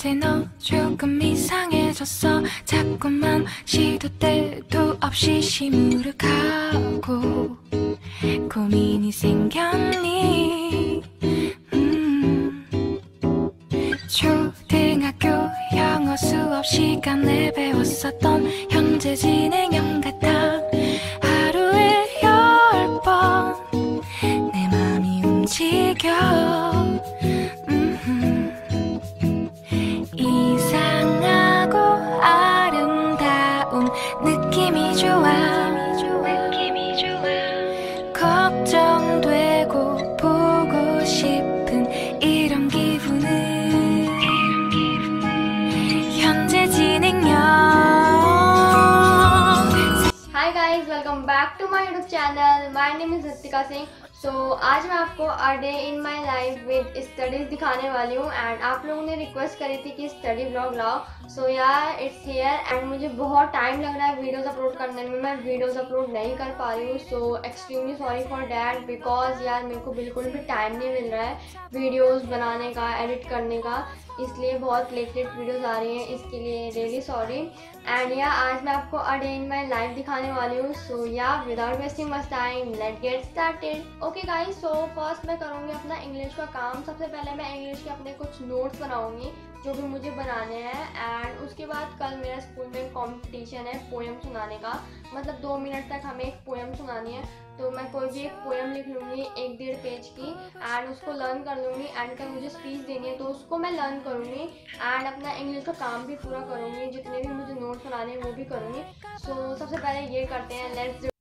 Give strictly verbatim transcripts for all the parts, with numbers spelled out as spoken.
어제 너 조금 이상해졌어. 자꾸만 시도 때도 없이 시무룩하고 고민이 생겼니? 음. 초등학교 영어 수업 시간에 배웠었던 현재 진행형 같아. 하루에 열 번 내 맘이 움직여. 음흠. 이상하고 아름다운 느낌이 좋아. 느낌이 좋아. 걱정되고 보고 싶은 이런 기분은 현재 진행형. Hi guys, welcome back to my YouTube channel. My name is Ritika Singh. So आज मैं आपको a day in my life with studies दिखाने वाली हूँ and आप लोगों ने रिक्वेस्ट करी थी कि स्टडी व्लॉग लाओ. सो यार इट्स हियर एंड मुझे बहुत टाइम लग रहा है वीडियोस अपलोड करने में. मैं वीडियोस अपलोड नहीं कर पा रही हूँ. So extremely sorry for that because यार मेरे को बिल्कुल भी टाइम नहीं मिल रहा है वीडियोस बनाने का, एडिट करने का. इसलिए बहुत लेट लेट वीडियोस आ रही हैं. इसके लिए रियली सॉरी. एंड या आज मैं आपको a day in my life दिखाने वाली हूँ. So yeah without wasting much time let get started. Okay guys, so first मैं करूँगी अपना इंग्लिश का काम. सबसे पहले मैं इंग्लिश के अपने कुछ नोट्स बनाऊँगी जो भी मुझे बनाने हैं. एंड उसके बाद कल मेरा स्कूल में कंपटीशन है पोएम सुनाने का. मतलब दो मिनट तक हमें एक पोएम सुनानी है. तो मैं कोई भी एक पोएम लिख लूँगी एक डेढ़ पेज की एंड उसको लर्न कर लूँगी. एंड कल मुझे स्पीच देनी है तो उसको मैं लर्न करूँगी एंड अपना इंग्लिश का काम भी पूरा करूँगी. जितने भी मुझे नोट्स बनाने हैं वो भी करूँगी. सो so, सबसे पहले ये करते हैं. Let's do.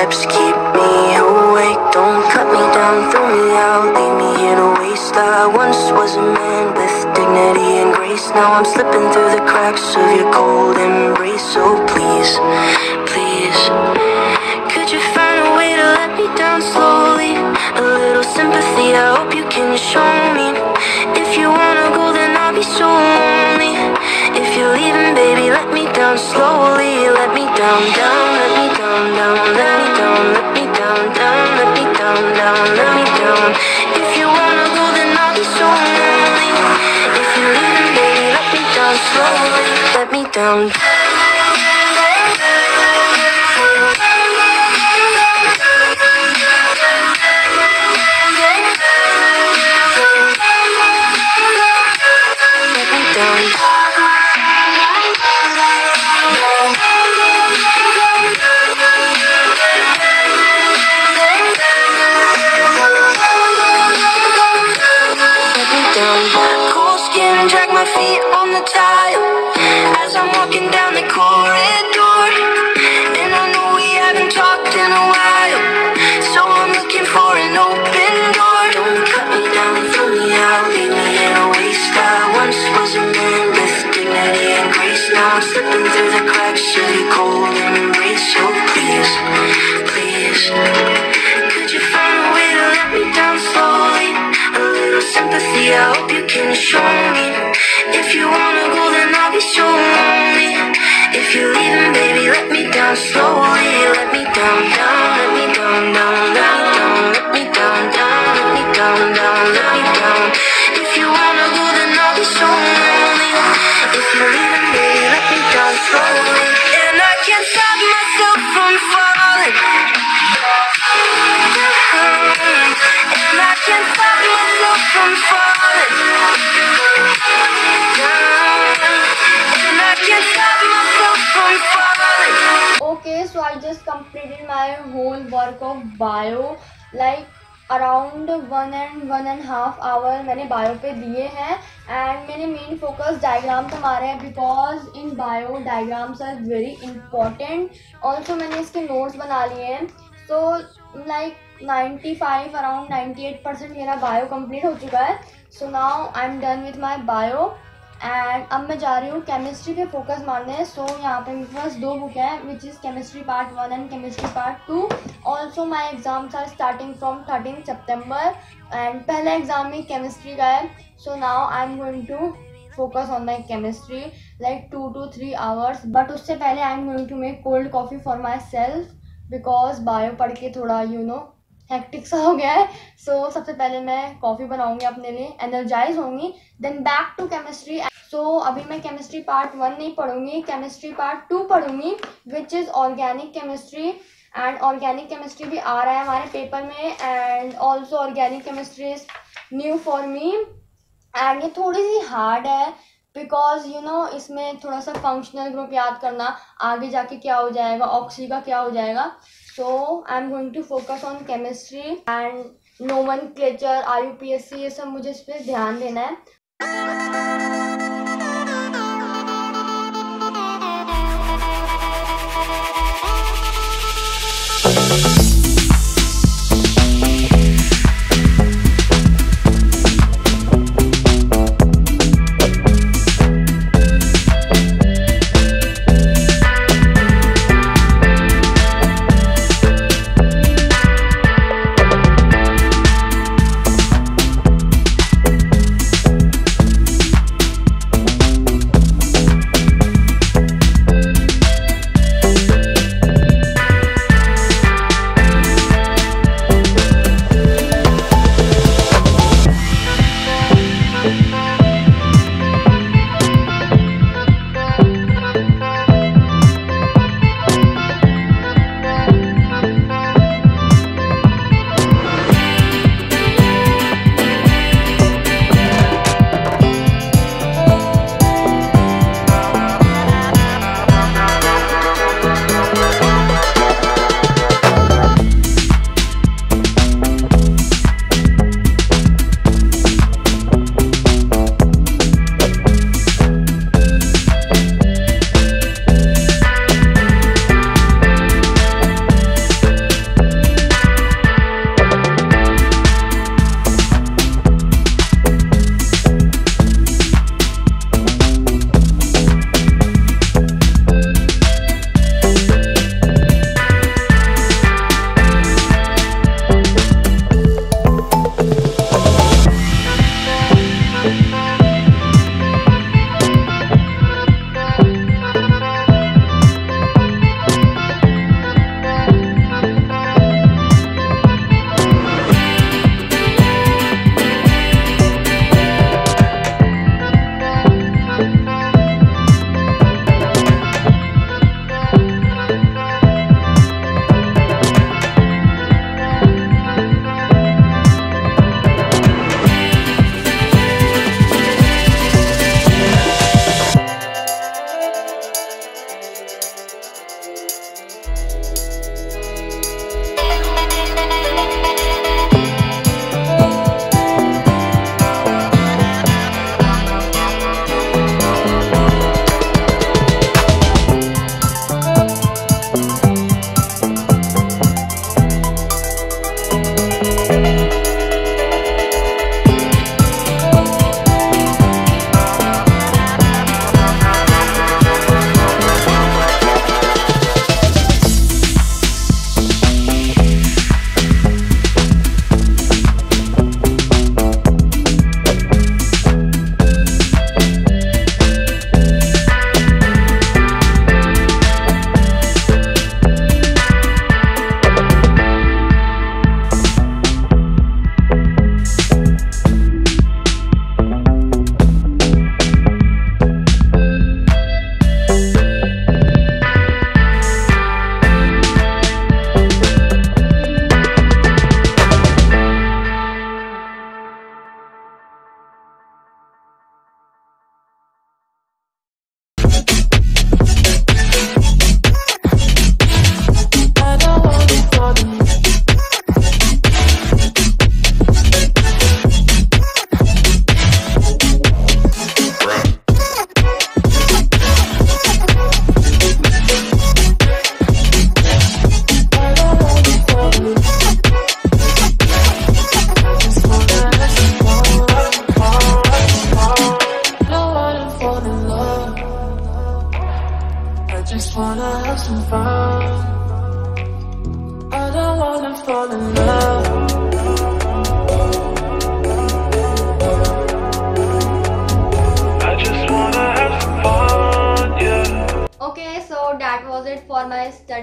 steps keep me awake. Don't cut me down, throw me out, leave me here to waste. I once was a man with dignity and grace. Now I'm slipping through the cracks of your cold embrace. So please, please, could you find a way to let me down slowly? A little sympathy, I hope you can show me. If you wanna go, then I'll be so lonely. If you're leaving, baby, let me down slowly. Let me down, down, let me down, down, let me down, let me down, down, let me down, down, let me down. If you wanna go, then I'll be so lonely. If you're leaving, baby, let me down slowly. Let me down. Cold skin, drag my feet on the tile as I'm walking down the corridor. And I know we haven't talked in a while, so I'm looking for an open door. Don't cut me down, throw me out, leave me in a waste. I once was a man with dignity and grace. Now I'm slipping through the cracks of your cold embrace. So please, please, could you find a way to let me down slowly? A little sympathy, I hope you can show me. If you wanna go, then I'll be so lonely. If you're leaving, baby, let me down slowly. Let me down, down, let me down, down, let me down, let me down, down, let me down, down, let me down. If you wanna go, then I'll be so lonely. If you're leaving, baby, let me down slowly. And I can't stop myself from falling. And I can't stop myself from falling down. And I can't stop myself from falling. Okay, so I just completed my whole work of bio, like around one and one and half hour मैंने bio पे दिए हैं. And मैंने main focus diagrams हमारे हैं, because in bio diagrams are very important. Also मैंने इसके notes बना लिए हैं. So like ninety five around ninety eight percent मेरा बायो कंप्लीट हो चुका है. So now I am done with my bio. And अब मैं जा रही हूँ केमिस्ट्री पे फोकस मारने. सो so, यहाँ पे मेरे पास दो बुक हैं, which is chemistry part one and chemistry part two. Also my exams are starting from thirteen September and पहला एग्जाम में केमिस्ट्री का है. So now I am going to focus on my chemistry like to two three hours. But उससे पहले I am going to make cold coffee for myself, because bio पढ़ के थोड़ा you know hectic सा हो गया है. सो so, सबसे पहले मैं कॉफ़ी बनाऊंगी अपने लिए, एनर्जाइज होंगी, then back to chemistry. So अभी मैं केमिस्ट्री पार्ट वन नहीं पढ़ूंगी, केमिस्ट्री पार्ट टू पढ़ूंगी, which is organic chemistry. And organic chemistry भी आ रहा है हमारे पेपर में. And also organic chemistry is new for me. And ये थोड़ी सी हार्ड है, बिकॉज यू नो इसमें थोड़ा सा फंक्शनल ग्रुप याद करना, आगे जाके क्या हो जाएगा, ऑक्सी का क्या हो जाएगा. So I am going to focus on chemistry and nomenclature, R U P S C, ये सब मुझे इस पर ध्यान देना है.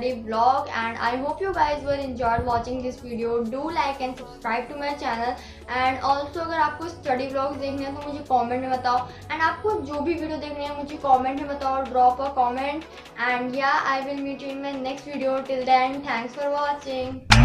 study vlog, and I hope you guys will enjoy watching this video. Do like and subscribe to my channel, and also अगर आपको study vlogs देखने हैं तो मुझे comment में बताओ, and आपको जो भी video देखने हैं मुझे comment में बताओ. Drop a comment, and yeah, I will meet you in my next video. Till then, thanks for watching.